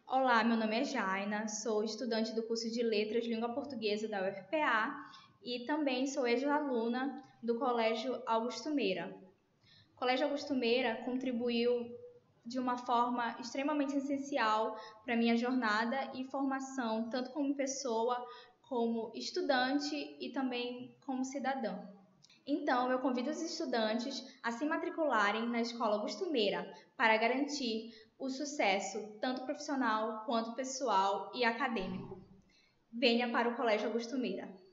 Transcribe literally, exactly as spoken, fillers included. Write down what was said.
Olá, meu nome é Jaina, sou estudante do curso de Letras Língua Portuguesa da U F P A e também sou ex-aluna do Colégio Augusto Meira. O Colégio Augusto Meira contribuiu de uma forma extremamente essencial para a minha jornada e formação, tanto como pessoa, como estudante e também como cidadã. Então, eu convido os estudantes a se matricularem na Escola Augusto Meira para garantir o sucesso tanto profissional quanto pessoal e acadêmico. Venha para o Colégio Augusto Meira.